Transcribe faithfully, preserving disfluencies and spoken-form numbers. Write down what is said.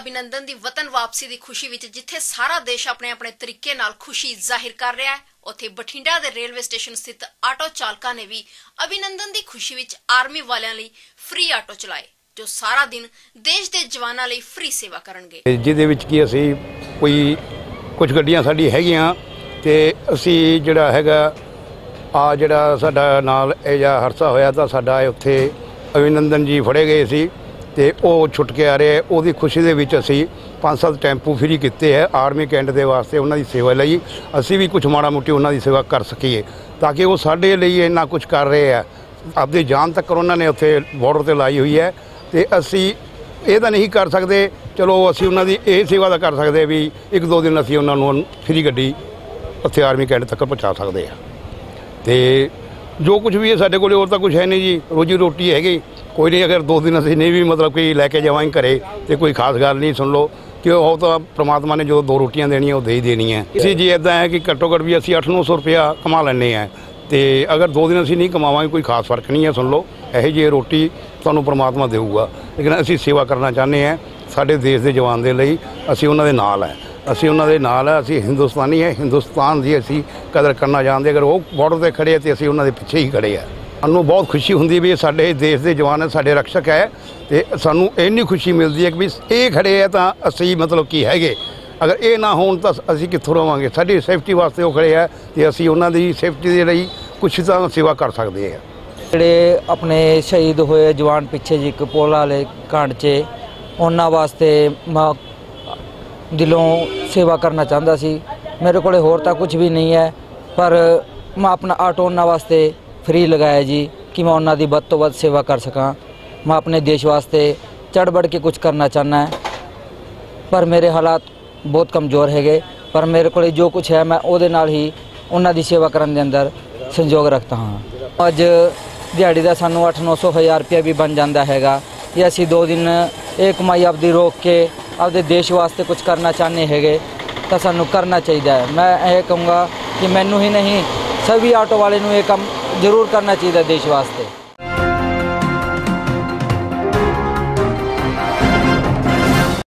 अभिनंदन की वतन वापसी की खुशी विच जिथे सारा देश अपने अपने तरीके नाल खुशी जाहिर कर रहा है, उत्थे बठिंडा दे रेलवे स्टेशन स्थित आटो चालकां ने भी अभिनंदन की खुशी विच आर्मी वालियां लई फ्री आटो चलाए, जो सारा दिन देश के जवानां लई फ्री सेवा करनगे। जिहदे विच कि असीं कोई कुछ गड्डियां साडी हैगियां ते असीं जिहड़ा हैगा आ जिहड़ा साडा नाल इह जिहा हादसा होया तां साडा उत्थे अभिनंदन जी फड़े गए सी ते ਉਹ छुट के आ रहे ਉਹਦੀ खुशी ਦੇ ਵਿੱਚ ਅਸੀਂ ਪੰਜ ਸੱਤ ਟੈਂਪੂ ਫ੍ਰੀ ਕੀਤੇ ਹੈ ਆਰਮੀ ਕੈਂਟ ਦੇ ਵਾਸਤੇ। ਉਹਨਾਂ ਦੀ ਸੇਵਾ ਲਈ ਅਸੀਂ ਵੀ ਕੁਝ ਮਾੜਾ ਮੋਟੀ ਉਹਨਾਂ ਦੀ ਸੇਵਾ ਕਰ ਸਕੀਏ ਤਾਂ ਕਿ ਉਹ ਸਾਡੇ ਲਈ ਇੰਨਾ ਕੁਝ ਕਰ ਰਹੇ ਆ। ਆਪਦੀ ਜਾਨ ਤੱਕ ਉਹਨਾਂ ਨੇ ਉੱਥੇ ਬਾਰਡਰ ਤੇ ਲਾਈ ਹੋਈ ਹੈ ਤੇ ਅਸੀਂ ਇਹ ਤਾਂ ਨਹੀਂ ਕਰ ਸਕਦੇ। ਚਲੋ ਅਸੀਂ ਉਹਨਾਂ ਦੀ ਇਹ ਸੇਵਾ ਤਾਂ ਕਰ ਸਕਦੇ ਵੀ ਇੱਕ ਦੋ ਦਿਨ ਅਸੀਂ ਉਹਨਾਂ ਨੂੰ ਫ੍ਰੀ ਗੱਡੀ ਉੱਥੇ ਆਰਮੀ ਕੈਂਟ ਤੱਕ ਪਹੁੰਚਾ ਸਕਦੇ ਆ। ਤੇ जो कुछ भी है साढ़े को और तो कुछ है नहीं जी, रोजी रोटी हैगी कोई नहीं। अगर दो दिन असीं नहीं भी मतलब कि लैके जावांगे घरे तो कोई खास गल नहीं, सुन लो कि वो तो परमात्मा ने जो दो रोटियां देनियां वो दे ही देनी है। इसी जी इदा है कि घट्टो घट्ट भी असीं अठ नौ सौ रुपया कमा लैंदे हैं तो अगर दो दिन असीं नहीं कमावांगे कोई खास फर्क नहीं है। सुन लो यही जी रोटी तुहानूं परमात्मा देऊगा, लेकिन असीं सेवा करना चाहते हैं साडे देश के जवान दे लई। असीं उन्हां दे नाल है, असीं उन्हां दे नाल है, असीं हिंदुस्तानी है, हिंदुस्तान की असीं कदर करना जानते। अगर वो बॉर्डर पर खड़े तो असीं उन्हां दे पिछे ही खड़े हैं। सानूं बहुत खुशी हुंदी भी साडे देश के जवान साडे रक्षक है तो सानूं इन्नी खुशी मिलती है कि भी ये खड़े है तो असीं मतलब कि हैगे। अगर ये ना होण तां असीं कित्थों रहांगे। साडी सेफ्टी वास्ते वो खड़े है तो असीं उन्हां दी सेफ्टी दे लई कुछ तां सेवा कर सकते हैं। ਜਿਹੜੇ ਆਪਣੇ शहीद होए जवान पिछे जी एक पुल वाले कांड 'ਚ ਉਹਨਾਂ वास्ते मैं दिलों सेवा करना चाहता सी। मेरे को होर तो कुछ भी नहीं है, पर मैं अपना आटो उन्होंने वास्ते फ्री लगाया जी कि मैं उन्होंने वध तो वध सेवा कर सका। मैं अपने देश वास्ते चढ़ बढ़ के कुछ करना चाहना है, पर मेरे हालात बहुत कमज़ोर है। पर मेरे को जो कुछ है मैं वो नाल ही उन्होंने दी सेवा करने के अंदर संजोग रखता हाँ। अज दिहाड़ी का सानू अठ नौ सौ हज़ार रुपया भी बन जाता है ये असी दो दिन एक कमाई आपदी रोक के आपदे देश वास्ते कुछ करना चाहते हैं तो सानू करना चाहिए है। मैं ये कहूँगा कि मैनू ही नहीं सभी आटो वाले नू ये काम जरूर करना चाहिए देश वास्ते।